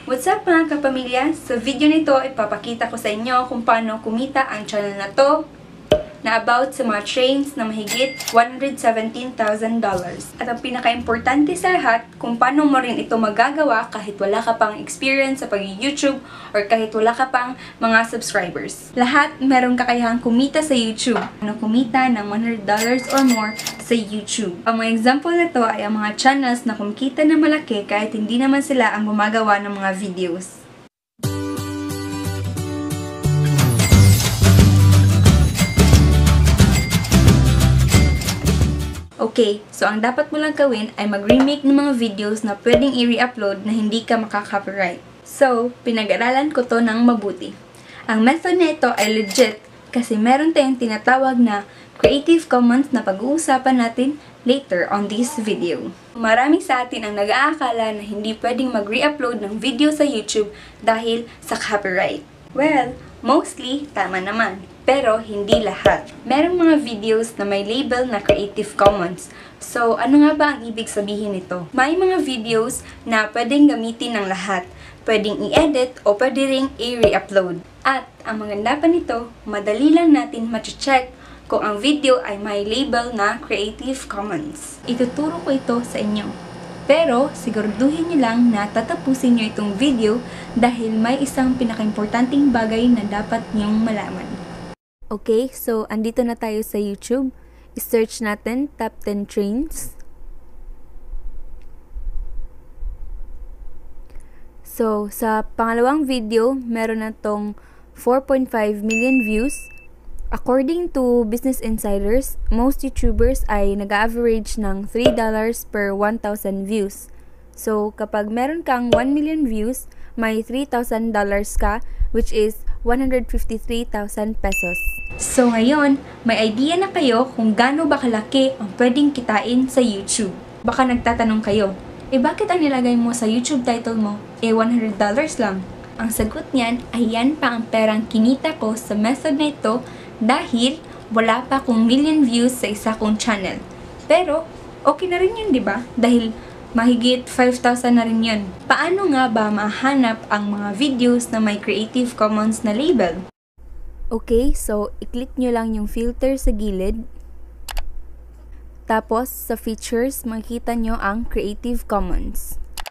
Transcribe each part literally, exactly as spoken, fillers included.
What's up mga kapamilya? Sa video nito, ipapakita ko sa inyo kung paano kumita ang channel na to na about sa mga trains na mahigit one hundred seventeen thousand dollars. At ang pinaka-importante sa lahat, kung paano mo rin ito magagawa kahit wala ka pang experience sa pag-YouTube or kahit wala ka pang mga subscribers. Lahat merong kakayahang kumita sa YouTube. Ano kumita ng one hundred dollars or more sa YouTube. Ang mga example na to ay ang mga channels na kumikita na malaki kahit hindi naman sila ang gumagawa ng mga videos. Okay, so ang dapat mo lang gawin ay mag-remake ng mga videos na pwedeng i-re-upload na hindi ka makaka-copyright. So, pinag-aralan ko to ng mabuti. Ang method na ito ay legit kasi meron tayong tinatawag na Creative Commons na pag-uusapan natin later on this video. Marami sa atin ang nag-aakala na hindi pwedeng mag-re-upload ng video sa YouTube dahil sa copyright. Well, mostly, tama naman. Pero, hindi lahat. Merong mga videos na may label na Creative Commons. So, ano nga ba ang ibig sabihin nito? May mga videos na pwedeng gamitin ng lahat. Pwedeng i-edit o pwede ring i-re-upload. At, ang maganda pa nito, madali lang natin ma-check kung ang video ay may label na Creative Commons. Ituturo ko ito sa inyo. Pero, siguraduhin nyo lang na tatapusin nyo itong video dahil may isang pinaka-importanting bagay na dapat nyong malaman. Okay, so andito na tayo sa YouTube. I-search natin Top ten Trains. So, sa pangalawang video, meron na tong four point five million views. According to Business Insiders, most YouTubers ay nag-average ng three dollars per one thousand views. So, kapag meron kang one million views, may three thousand dollars ka, which is one hundred fifty-three thousand pesos. So, ngayon, may idea na kayo kung gaano ba kalaki ang pwedeng kitain sa YouTube. Baka nagtatanong kayo, eh bakit ang nilagay mo sa YouTube title mo, eh one hundred dollars lang? Ang sagot niyan ay yan pa ang perang kinita ko sa method na ito dahil wala pa akong million views sa isa kong channel. Pero, okay na rin yun, di ba? Dahil mahigit five thousand na rin yun. Paano nga ba mahanap ang mga videos na may Creative Commons na label? Okay, so i-click nyo lang yung filter sa gilid. Tapos, sa features, makikita nyo ang Creative Commons.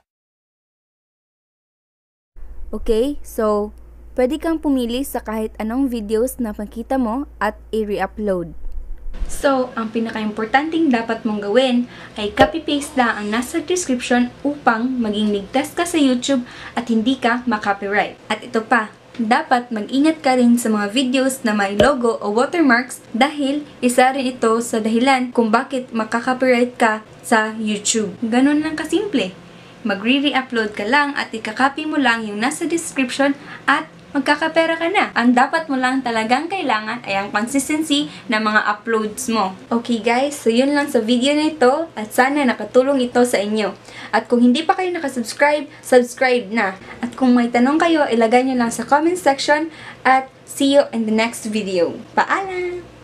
Okay, so pwede kang pumili sa kahit anong videos na makita mo at i-re-upload. So, ang pinaka-importanting dapat mong gawin ay copy-paste lang ang nasa description upang maging ligtas ka sa YouTube at hindi ka makopyright. At ito pa, dapat mag-ingat ka rin sa mga videos na may logo o watermarks dahil isa rin ito sa dahilan kung bakit makaka-copyright ka sa YouTube. Ganun lang kasimple. Magre-re-upload ka lang at ikakopy mo lang yung nasa description at magkakapera ka na. Ang dapat mo lang talagang kailangan ay ang consistency ng mga uploads mo. Okay guys, so yun lang sa video na ito at sana nakatulong ito sa inyo. At kung hindi pa kayo nakasubscribe, subscribe na. At kung may tanong kayo, ilagay nyo lang sa comment section at see you in the next video. Paalam!